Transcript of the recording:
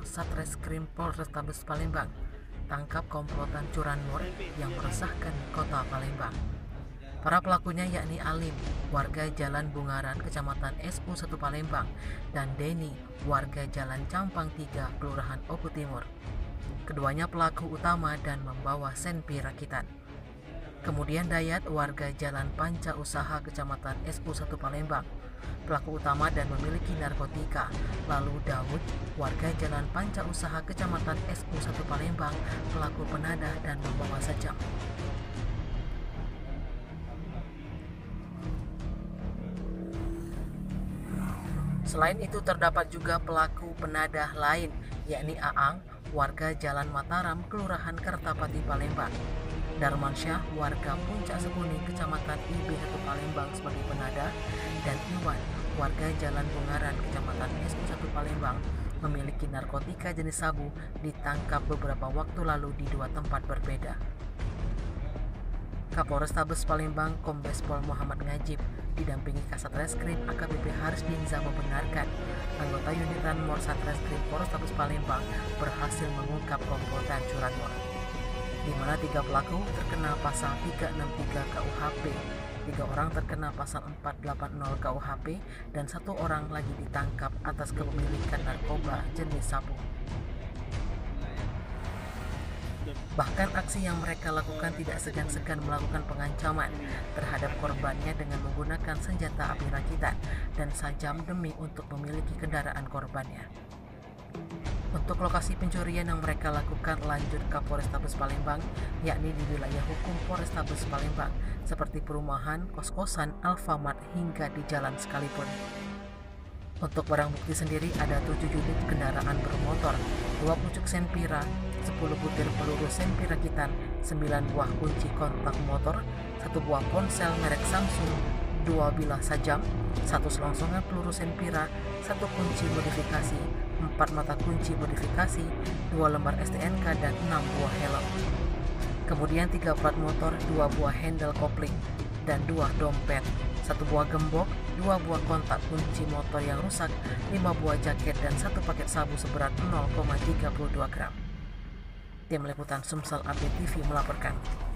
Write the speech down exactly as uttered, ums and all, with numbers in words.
Satreskrim Polrestabes Palembang, tangkap komplotan curanmor yang meresahkan kota Palembang. Para pelakunya yakni Alim, warga Jalan Bungaran, Kecamatan S U satu Palembang, dan Denny, warga Jalan Campang tiga, Kelurahan Oku Timur. Keduanya pelaku utama dan membawa senpi rakitan. Kemudian Dayat, warga Jalan Panca Usaha, Kecamatan S U satu Palembang, pelaku utama dan memiliki narkotika. Lalu Daud, warga Jalan Panca Usaha, Kecamatan S U satu Palembang, pelaku penadah dan membawa sajam. Selain itu terdapat juga pelaku penadah lain, yakni Aang, warga Jalan Mataram, Kelurahan Kertapati, Palembang, Darmansyah, warga Puncak Sekuning, Kecamatan I B satu Palembang sebagai penadah, dan Iwan, warga Jalan Bungaran, Kecamatan S U satu Palembang, memiliki narkotika jenis sabu, ditangkap beberapa waktu lalu di dua tempat berbeda. Kapolrestabes Palembang Kombes Pol Muhammad Ngajib didampingi Kasatreskrim A K B P Haris Dinza membenarkan anggota unit Ranmor Satreskrim Polrestabes Palembang berhasil mengungkap komplotan curanmor, di mana tiga pelaku terkena pasal tiga enam tiga K U H P, tiga orang terkena pasal empat delapan nol K U H P, dan satu orang lagi ditangkap atas kepemilikan narkoba jenis sabu. Bahkan aksi yang mereka lakukan tidak segan-segan melakukan pengancaman terhadap korbannya dengan menggunakan senjata api rakitan dan sajam demi untuk memiliki kendaraan korbannya. Untuk lokasi pencurian yang mereka lakukan lanjut ke Polrestabes Palembang, yakni di wilayah hukum Polrestabes Palembang, seperti perumahan, kos-kosan, Alfamart, hingga di jalan sekalipun. Untuk barang bukti sendiri ada tujuh unit kendaraan bermotor, dua pucuk senpira, sepuluh butir peluru senpi rakitan, sembilan buah kunci kontak motor, satu buah ponsel merek Samsung, dua bilah sajam, satu selongsongan peluru senpira, satu kunci modifikasi, empat mata kunci modifikasi, dua lembar S T N K, dan enam buah helm. Kemudian tiga plat motor, dua buah handle kopling, dan dua dompet, satu buah gembok, dua buah kontak kunci motor yang rusak, lima buah jaket, dan satu paket sabu seberat nol koma tiga dua gram. Tim Liputan Sumsel A P T V melaporkan.